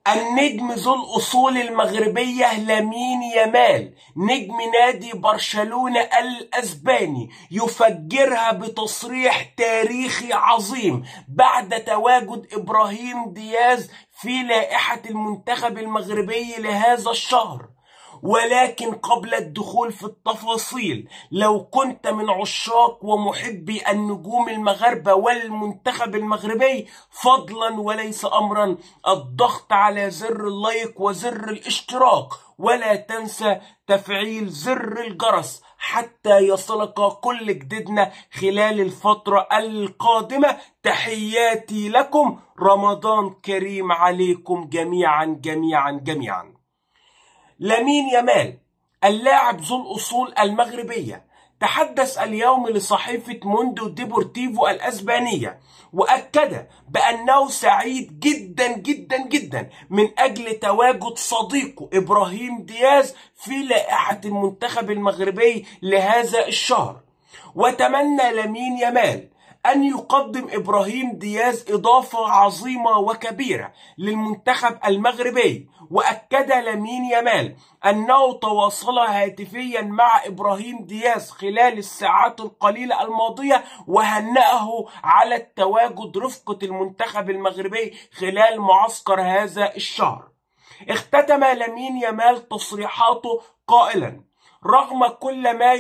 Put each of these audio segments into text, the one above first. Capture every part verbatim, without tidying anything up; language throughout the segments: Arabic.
النجم ذو الأصول المغربية لامين يامال نجم نادي برشلونة الأسباني يفجرها بتصريح تاريخي عظيم بعد تواجد إبراهيم دياز في لائحة المنتخب المغربي لهذا الشهر. ولكن قبل الدخول في التفاصيل، لو كنت من عشاق ومحبي النجوم المغاربة والمنتخب المغربي، فضلا وليس أمرا الضغط على زر اللايك وزر الاشتراك، ولا تنسى تفعيل زر الجرس حتى يصلك كل جديدنا خلال الفترة القادمة. تحياتي لكم، رمضان كريم عليكم جميعا جميعا جميعا. لامين يامال اللاعب ذو الأصول المغربية تحدث اليوم لصحيفة موندو ديبورتيفو الأسبانية، وأكد بأنه سعيد جدا جدا جدا من أجل تواجد صديقه إبراهيم دياز في لائحة المنتخب المغربي لهذا الشهر. وتمنى لامين يامال أن يقدم إبراهيم دياز إضافة عظيمة وكبيرة للمنتخب المغربي. وأكد لامين يامال أنه تواصل هاتفيا مع إبراهيم دياز خلال الساعات القليلة الماضية، وهنأه على التواجد رفقة المنتخب المغربي خلال معسكر هذا الشهر. اختتم لامين يامال تصريحاته قائلا: رغم كل ما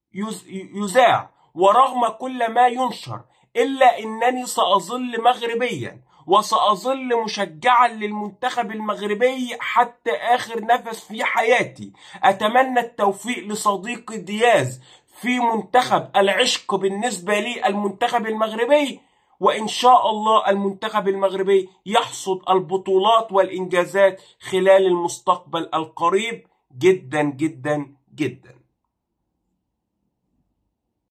يذاع ورغم كل ما ينشر، إلا أنني سأظل مغربيا وسأظل مشجعا للمنتخب المغربي حتى آخر نفس في حياتي. أتمنى التوفيق لصديقي دياز في منتخب العشق بالنسبة لي المنتخب المغربي، وإن شاء الله المنتخب المغربي يحصد البطولات والإنجازات خلال المستقبل القريب جدا جدا جدا.